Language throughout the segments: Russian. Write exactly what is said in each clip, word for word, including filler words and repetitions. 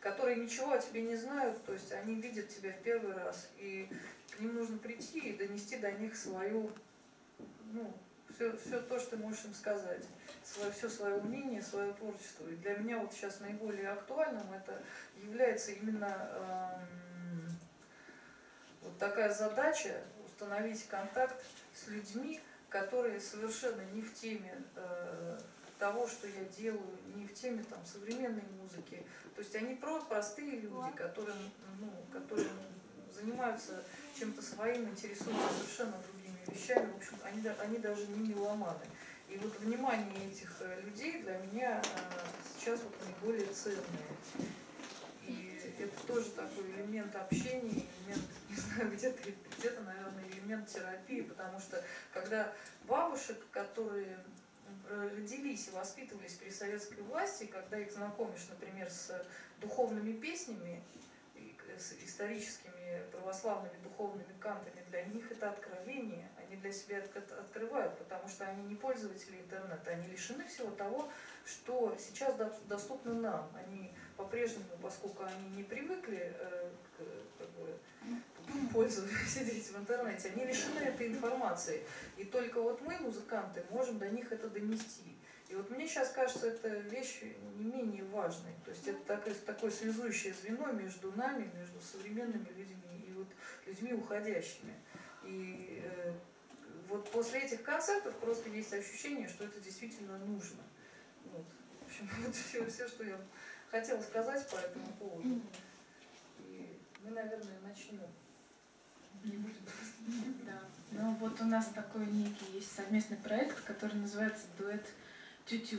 которые ничего о тебе не знают, то есть они видят тебя в первый раз, и к ним нужно прийти и донести до них свою, ну, все, все то, что ты можешь им сказать, свое, все свое мнение, свое творчество. И для меня вот сейчас наиболее актуальным это является именно эм, вот такая задача установить контакт с людьми, которые совершенно не в теме э, того, что я делаю, не в теме там, современной музыки. То есть они просто простые люди, которые, ну, которые занимаются чем-то своим, интересуются совершенно другими вещами. В общем, они, они даже не меломаны. И вот внимание этих людей для меня сейчас вот наиболее ценное. И это тоже такой элемент общения, элемент, не знаю, где-то, где-то, наверное, элемент терапии, потому что когда бабушек, которые родились и воспитывались при советской власти, когда их знакомишь, например, с духовными песнями, с историческими православными духовными кантами, для них это откровение, они для себя это открывают, потому что они не пользователи интернета, они лишены всего того, что сейчас доступно нам. Они по-прежнему, поскольку они не привыкли э, к, как бы, пользоваться, сидеть в интернете, они лишены этой информации. И только вот мы, музыканты, можем до них это донести. И вот мне сейчас кажется, эта вещь не менее важной. То есть это такое, такое связующее звено между нами, между современными людьми и вот людьми уходящими. И э, вот после этих концертов просто есть ощущение, что это действительно нужно. Вот. В общем, вот все, все, что я хотела сказать по этому поводу. И мы, наверное, начнем. Да. Ну вот у нас такой некий есть совместный проект, который называется «Дуэт Тю-тю».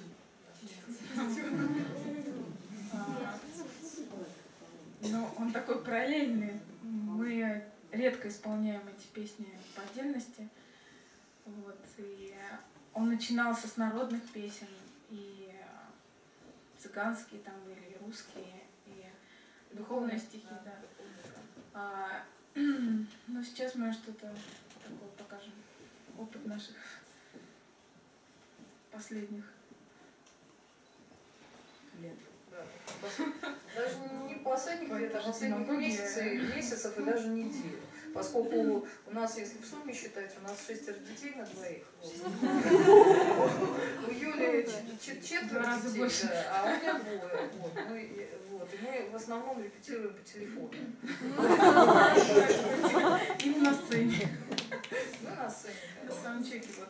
Но он такой параллельный. Мы редко исполняем эти песни по отдельности. Вот. И он начинался с народных песен, и цыганские там были, и русские, и духовные стихи, да. А, но сейчас мы что-то такое покажем. Опыт наших последних лет. Да. Даже не последних лет, а последних месяцев, месяцев и даже недель. Поскольку у нас, если в сумме считать, у нас шестеро детей на двоих. У Юли четверо детей, а у меня двое. Вот. И мы в основном репетируем по телефону. И на сцене. Ну, на сцене. Саундчеки вот.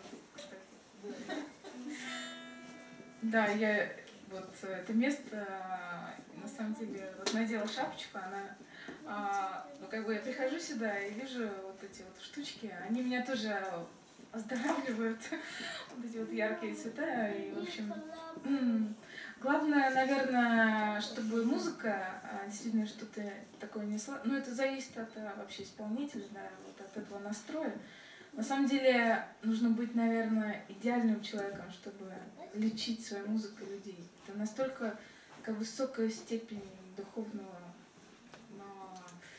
Да, я вот это место, на самом деле, вот надела шапочку, она, а, ну как бы я прихожу сюда и вижу вот эти вот штучки, они меня тоже оздоравливают, вот эти вот яркие цвета, и в общем, главное, наверное, чтобы музыка действительно что-то такое несла, ну это зависит от вообще исполнителя, да, вот от этого настроя. На самом деле нужно быть, наверное, идеальным человеком, чтобы лечить своей музыкой людей. Это настолько как, высокая степень духовного, но,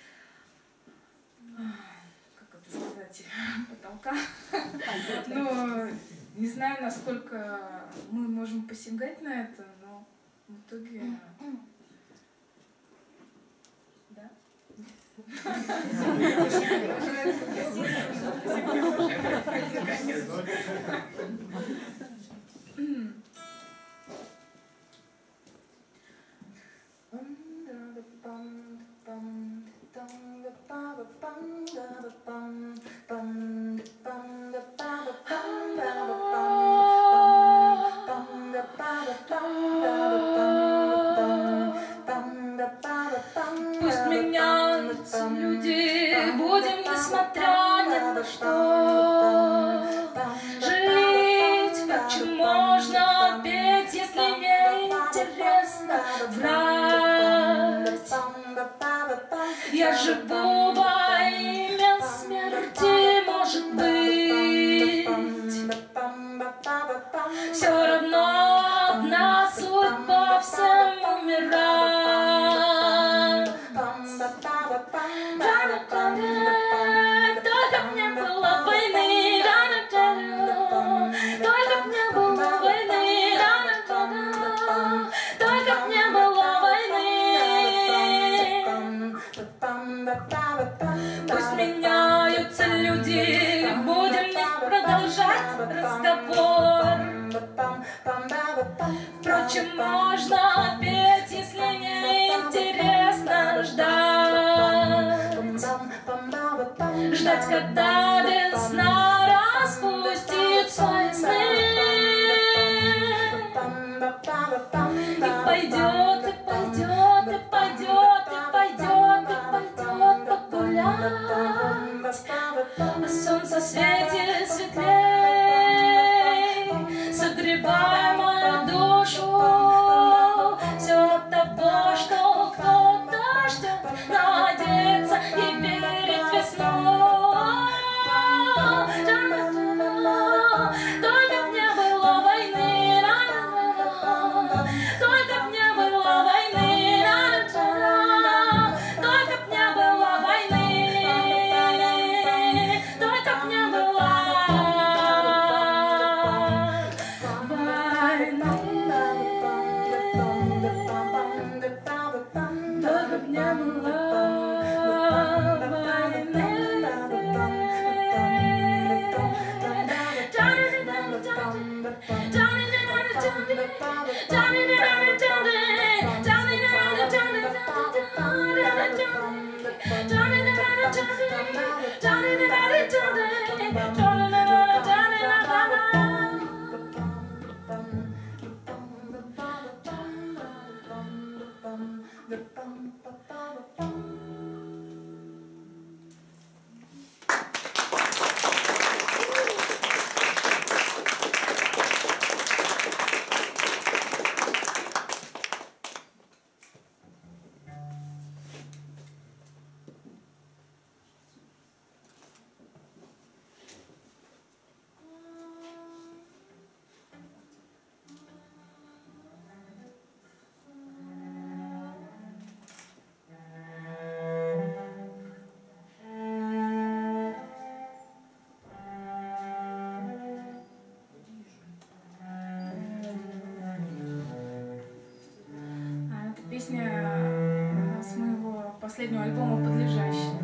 как это сказать, потолка. Но не знаю, насколько мы можем посягать на это, но в итоге... Да? Пусть меняются люди, будем несмотря ни на что. Жить как чем можно, петь, если не интересно врать. Я живу во имя смерти, может быть. Все равно одна судьба, всем умирать. Только б не было войны, только б не было войны, только б не было войны. можно петь, если не интересно ждать? Ждать, когда весна распустит свои сны. И пойдет, и пойдет, и пойдет, и пойдет, и пойдет погулять. А солнце светит светлей, согревая мою душу. Все от того, что кто-то ждет, надеется и верит весной. Только б не было войны, только б не было войны, только б не было войны, только б не было войны, только б не было песня с моего последнего альбома «Подлежащая».